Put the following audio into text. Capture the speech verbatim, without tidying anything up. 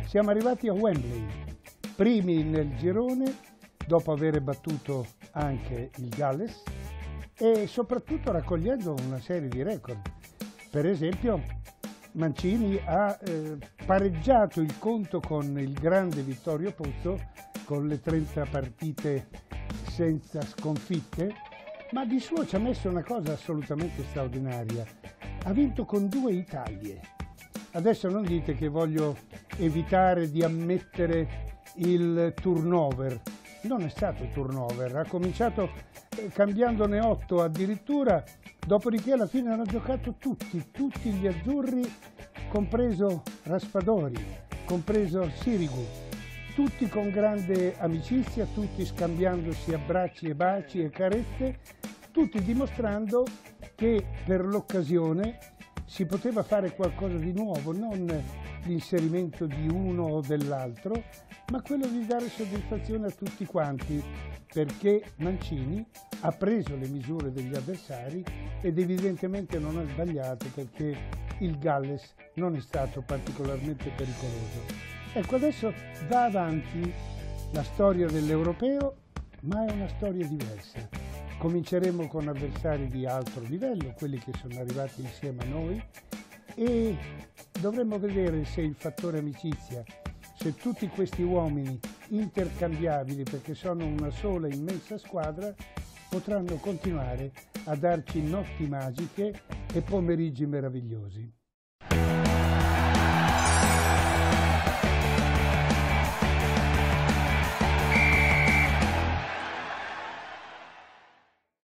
Siamo arrivati a Wembley, primi nel girone, dopo aver battuto anche il Galles e soprattutto raccogliendo una serie di record. Per esempio, Mancini ha eh, pareggiato il conto con il grande Vittorio Pozzo, con le trenta partite senza sconfitte, ma di suo ci ha messo una cosa assolutamente straordinaria. Ha vinto con due Italie. Adesso non dite che voglio evitare di ammettere il turnover. Non è stato turnover, ha cominciato eh, cambiandone otto addirittura, dopodiché alla fine hanno giocato tutti, tutti gli azzurri, compreso Raspadori, compreso Sirigu, tutti con grande amicizia, tutti scambiandosi abbracci e baci e carezze, tutti dimostrando che per l'occasione si poteva fare qualcosa di nuovo, non l'inserimento di uno o dell'altro, ma quello di dare soddisfazione a tutti quanti, perché Mancini ha preso le misure degli avversari ed evidentemente non ha sbagliato, perché il Galles non è stato particolarmente pericoloso. Ecco, adesso va avanti la storia dell'Europeo, ma è una storia diversa. Cominceremo con avversari di alto livello, quelli che sono arrivati insieme a noi, e dovremo vedere se il fattore amicizia, se tutti questi uomini intercambiabili, perché sono una sola immensa squadra, potranno continuare a darci notti magiche e pomeriggi meravigliosi.